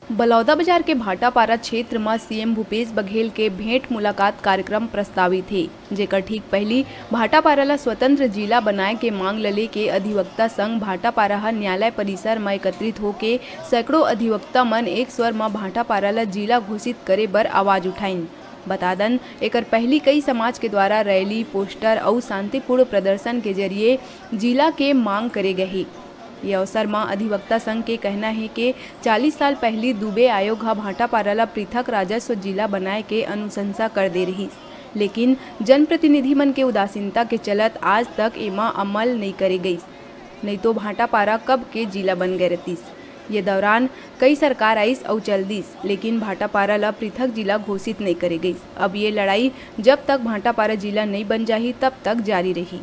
बलौदाबाजार के भाटापारा क्षेत्र में सीएम भूपेश बघेल के भेंट मुलाकात कार्यक्रम प्रस्तावित है, जेकर ठीक पहली भाटापारा ला स्वतंत्र जिला बनाए के मांग लले के अधिवक्ता संघ भाटापारा न्यायालय परिसर में एकत्रित होके सैकड़ों अधिवक्ता मन एक स्वर में भाटापारा ला जिला घोषित करे बर आवाज उठाइन। बता दन एकर पहली कई समाज के द्वारा रैली, पोस्टर और शांतिपूर्ण प्रदर्शन के जरिए जिला के मांग करे गए। ये अवसर में अधिवक्ता संघ के कहना है कि 40 साल पहले दुबे आयोग भाटापारा ला पृथक राजस्व जिला बनाए के अनुशंसा कर दे रही, लेकिन जनप्रतिनिधि मन के उदासीनता के चलत आज तक एमा अमल नहीं करे गई, नहीं तो भाटापारा कब के जिला बन गए रतीस। ये दौरान कई सरकार आईस और चल दीस, लेकिन भाटापारा ला पृथक जिला घोषित नहीं करे गई। अब ये लड़ाई जब तक भाटापारा जिला नहीं बन जाही तब तक जारी रही।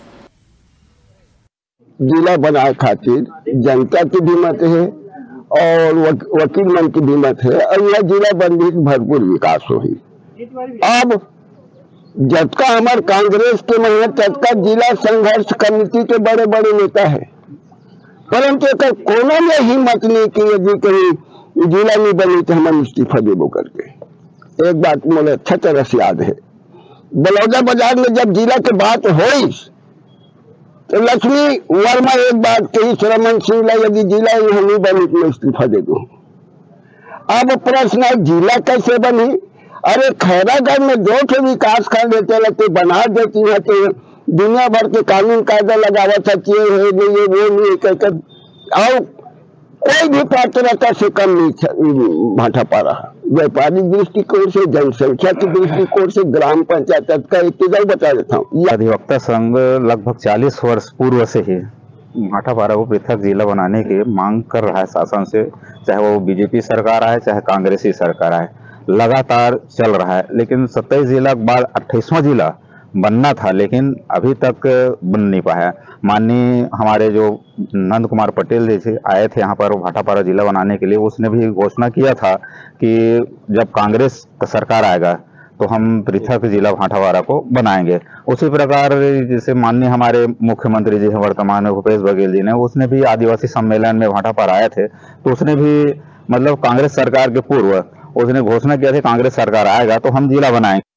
जिला बनाए खातिर जनता की भी मत है और वकील मन की भी मत है और यह जिला बनने की भरपूर विकास होगी। अब जब का हमारे कांग्रेस के में तब जिला संघर्ष कमेटी के बड़े बड़े नेता है, परंतु कोनो ने हिम्मत नहीं की यदि कहीं जिला नहीं बनी तो हम इस्तीफा देबो करके। एक बात मुझे अच्छा तरह से याद है, बलौदाबाजार में जब जिला के बात हुई तो लक्ष्मी वर्मा एक बात कही, रमन सिंह यदि जिला यहाँ नहीं बनी तो मैं इस्तीफा दे दूं। अब प्रश्न है जिला कैसे बनी? अरे खैरागढ़ में 2 ठे विकास खंड रहते बना देती है तो दुनिया भर के कानून कायदा लगावा चाहिए है, नहीं वो नहीं कहकर, और कोई भी पात्रता से कम नहीं भाटापारा। व्यापारिक दृष्टिकोण से, जनसंख्या के दृष्टिकोण से, ग्राम पंचायत का इत्तेजाल बता देता हूँ। अधिवक्ता संघ लगभग 40 वर्ष पूर्व से ही भाटापारा को पृथक जिला बनाने की मांग कर रहा है शासन से, चाहे वो बीजेपी सरकार आए चाहे कांग्रेसी सरकार आए, लगातार चल रहा है। लेकिन 27 जिला के बाद 28वां जिला बनना था, लेकिन अभी तक बन नहीं पाया। माननीय हमारे जो नंद कुमार पटेल जी आए थे यहाँ पर भाटापारा जिला बनाने के लिए, उसने भी घोषणा किया था कि जब कांग्रेस का सरकार आएगा तो हम पृथक जिला भाटापारा को बनाएंगे। उसी प्रकार जैसे माननीय हमारे मुख्यमंत्री जी हैं वर्तमान में भूपेश बघेल जी ने, उसने भी आदिवासी सम्मेलन में भाटापारा आए थे, तो उसने भी मतलब कांग्रेस सरकार के पूर्व उसने घोषणा किया थी कांग्रेस सरकार आएगा तो हम जिला बनाएंगे।